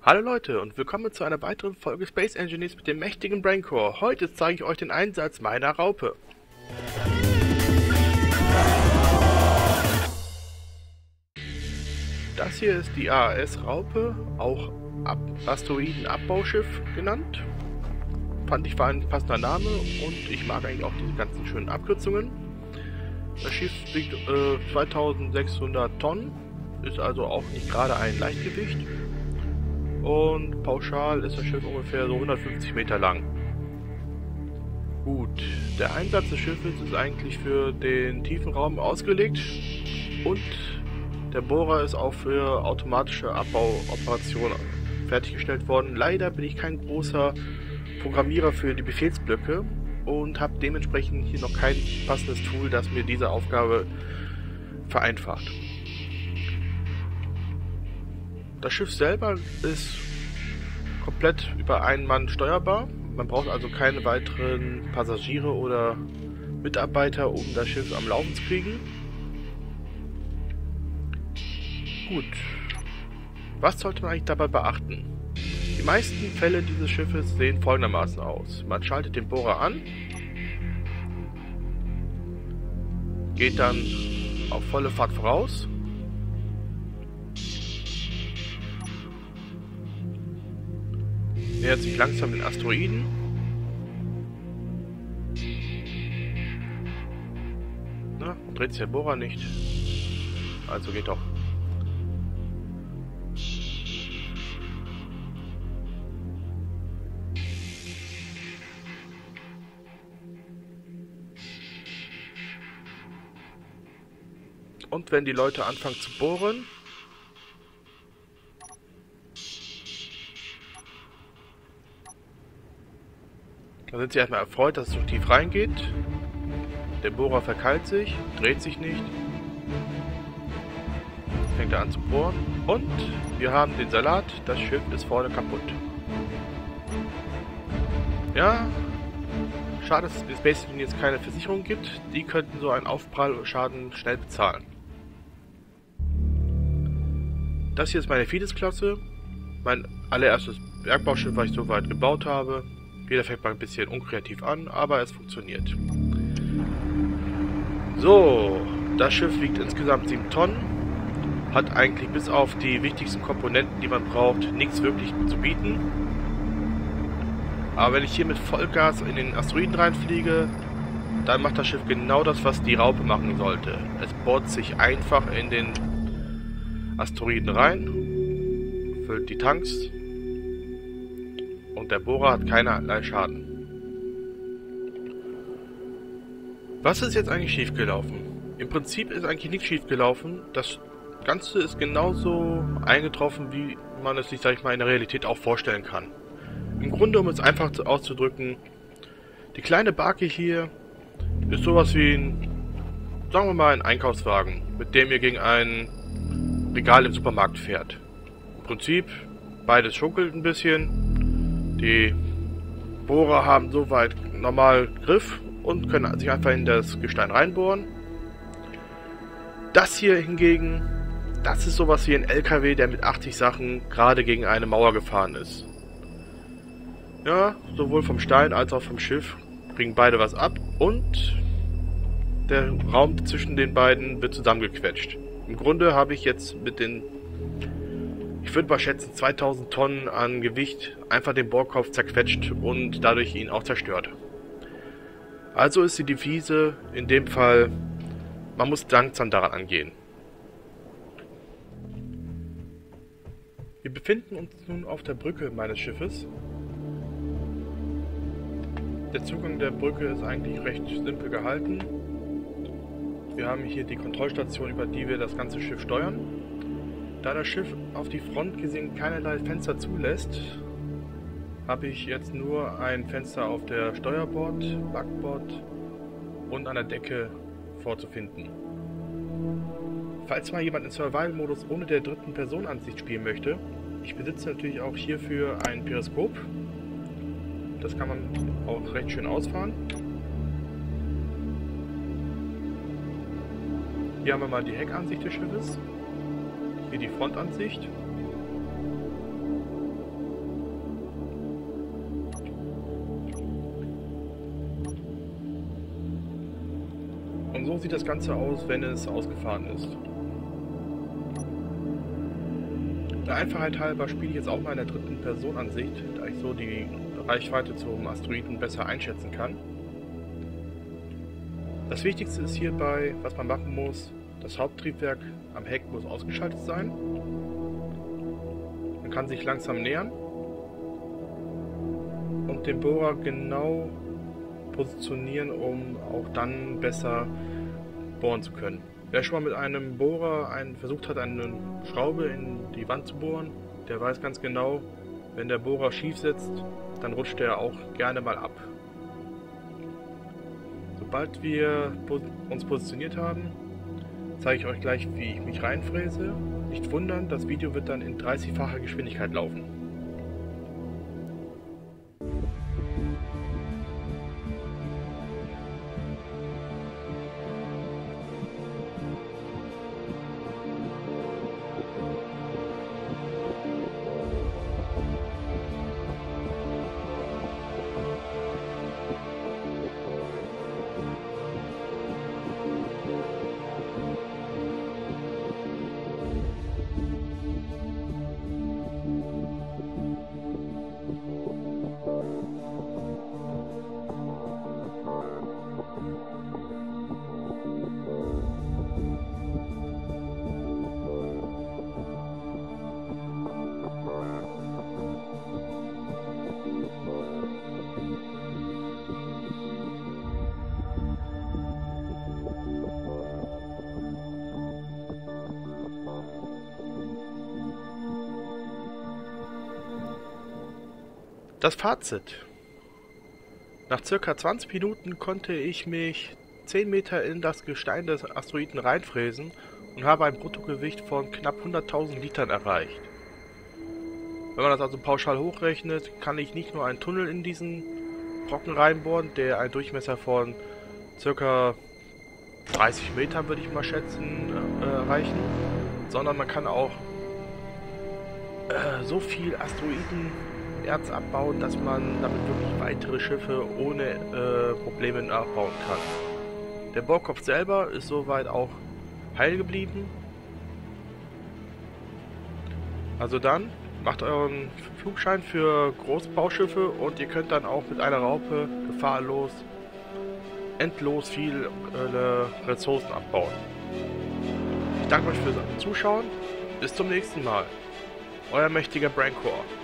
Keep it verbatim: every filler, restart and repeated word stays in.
Hallo Leute und willkommen zu einer weiteren Folge Space Engineers mit dem mächtigen Braincore. Heute zeige ich euch den Einsatz meiner Raupe. Das hier ist die A A S-Raupe, auch Ab Asteroidenabbauschiff genannt. Fand ich war ein passender Name und ich mag eigentlich auch diese ganzen schönen Abkürzungen. Das Schiff wiegt äh, zweitausendsechshundert Tonnen, ist also auch nicht gerade ein Leichtgewicht. Und pauschal ist das Schiff ungefähr so hundertfünfzig Meter lang. Gut, der Einsatz des Schiffes ist eigentlich für den tiefen Raum ausgelegt und der Bohrer ist auch für automatische Abbauoperationen fertiggestellt worden. Leider bin ich kein großer Programmierer für die Befehlsblöcke und habe dementsprechend hier noch kein passendes Tool, das mir diese Aufgabe vereinfacht. Das Schiff selber ist komplett über einen Mann steuerbar. Man braucht also keine weiteren Passagiere oder Mitarbeiter, um das Schiff am Laufen zu kriegen. Gut. Was sollte man eigentlich dabei beachten? Die meisten Fälle dieses Schiffes sehen folgendermaßen aus. Man schaltet den Bohrer an, geht dann auf volle Fahrt voraus, nähert sich langsam den Asteroiden. Na, dreht sich der Bohrer nicht. Also geht doch. Und wenn die Leute anfangen zu bohren, dann sind sie erstmal erfreut, dass es so tief reingeht. Der Bohrer verkeilt sich, dreht sich nicht. Fängt er an zu bohren. Und wir haben den Salat. Das Schiff ist vorne kaputt. Ja, schade, dass es Space Engineers jetzt keine Versicherung gibt. Die könnten so einen Aufprallschaden schnell bezahlen. Das hier ist meine Fides-Klasse. Mein allererstes Bergbauschiff, was ich soweit gebaut habe. Jeder fängt mal ein bisschen unkreativ an, aber es funktioniert. So, das Schiff wiegt insgesamt sieben Tonnen. Hat eigentlich bis auf die wichtigsten Komponenten, die man braucht, nichts wirklich zu bieten. Aber wenn ich hier mit Vollgas in den Asteroiden reinfliege, dann macht das Schiff genau das, was die Raupe machen sollte. Es bohrt sich einfach in den Asteroiden rein, füllt die Tanks und der Bohrer hat keinerlei Schaden. Was ist jetzt eigentlich schiefgelaufen? Im Prinzip ist eigentlich nichts schiefgelaufen. Das Ganze ist genauso eingetroffen, wie man es sich, sag ich mal, in der Realität auch vorstellen kann. Im Grunde, um es einfach auszudrücken, die kleine Barke hier ist sowas wie ein, sagen wir mal, ein Einkaufswagen, mit dem ihr gegen ein Regal im Supermarkt fährt. Im Prinzip, beides schunkelt ein bisschen. Die Bohrer haben soweit normal Griff und können sich einfach in das Gestein reinbohren. Das hier hingegen, das ist sowas wie ein L K W, der mit achtzig Sachen gerade gegen eine Mauer gefahren ist. Ja, sowohl vom Stein als auch vom Schiff bringen beide was ab und der Raum zwischen den beiden wird zusammengequetscht. Im Grunde habe ich jetzt mit den, ich würde mal schätzen, zweitausend Tonnen an Gewicht einfach den Bohrkopf zerquetscht und dadurch ihn auch zerstört. Also ist die Devise in dem Fall, man muss langsam daran angehen. Wir befinden uns nun auf der Brücke meines Schiffes. Der Zugang der Brücke ist eigentlich recht simpel gehalten. Wir haben hier die Kontrollstation, über die wir das ganze Schiff steuern. Da das Schiff auf die Front gesehen keinerlei Fenster zulässt, habe ich jetzt nur ein Fenster auf der Steuerbord, Backbord und an der Decke vorzufinden. Falls mal jemand in Survival-Modus ohne der dritten Personenansicht spielen möchte, ich besitze natürlich auch hierfür ein Periskop. Das kann man auch recht schön ausfahren. Hier haben wir mal die Heckansicht des Schiffes. Hier die Frontansicht. so sieht das Ganze aus, wenn es ausgefahren ist. Der Einfachheit halber spiele ich jetzt auch mal in der dritten Personenansicht, da ich so die Reichweite zum Asteroiden besser einschätzen kann. Das Wichtigste ist hierbei, was man machen muss, das Haupttriebwerk am Heck muss ausgeschaltet sein. Man kann sich langsam nähern und den Bohrer genau positionieren, um auch dann besser bohren zu können. Wer schon mal mit einem Bohrer einen, versucht hat, eine Schraube in die Wand zu bohren, der weiß ganz genau, wenn der Bohrer schief sitzt, dann rutscht er auch gerne mal ab. Sobald wir uns positioniert haben, zeige ich euch gleich, wie ich mich reinfräse. Nicht wundern, das Video wird dann in dreißigfacher Geschwindigkeit laufen. Das Fazit. Nach circa zwanzig Minuten konnte ich mich zehn Meter in das Gestein des Asteroiden reinfräsen und habe ein Bruttogewicht von knapp hunderttausend Litern erreicht. Wenn man das also pauschal hochrechnet, kann ich nicht nur einen Tunnel in diesen Brocken reinbohren, der einen Durchmesser von circa dreißig Metern, würde ich mal schätzen, äh, erreichen, sondern man kann auch äh, so viel Asteroiden Erz abbauen, dass man damit wirklich weitere Schiffe ohne äh, Probleme nachbauen kann. Der Bohrkopf selber ist soweit auch heil geblieben. Also dann macht euren Flugschein für Großbauschiffe und ihr könnt dann auch mit einer Raupe gefahrlos endlos viel äh, Ressourcen abbauen. Ich danke euch fürs Zuschauen. Bis zum nächsten Mal. Euer mächtiger Brancor.